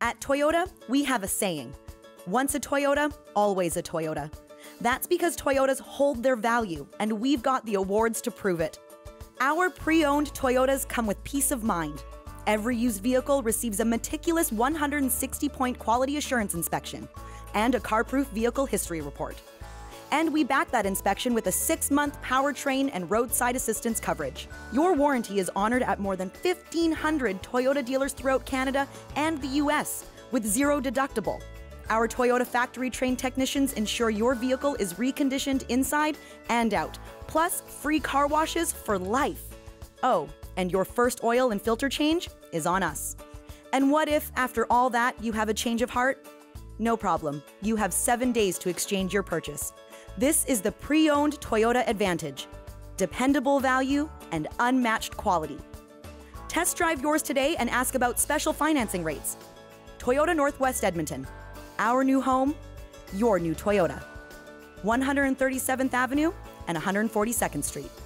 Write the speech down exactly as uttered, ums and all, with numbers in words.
At Toyota, we have a saying, once a Toyota, always a Toyota. That's because Toyotas hold their value, and we've got the awards to prove it. Our pre-owned Toyotas come with peace of mind. Every used vehicle receives a meticulous one hundred sixty point quality assurance inspection and a car-proof vehicle history report. And we back that inspection with a six-month powertrain and roadside assistance coverage. Your warranty is honored at more than fifteen hundred Toyota dealers throughout Canada and the U S with zero deductible. Our Toyota factory-trained technicians ensure your vehicle is reconditioned inside and out, plus free car washes for life. Oh, and your first oil and filter change is on us. And what if, after all that, you have a change of heart? No problem. You have seven days to exchange your purchase. This is the pre-owned Toyota Advantage. Dependable value and unmatched quality. Test drive yours today and ask about special financing rates. Toyota Northwest Edmonton. Our new home, your new Toyota. one hundred thirty-seventh Avenue and one hundred forty-second Street.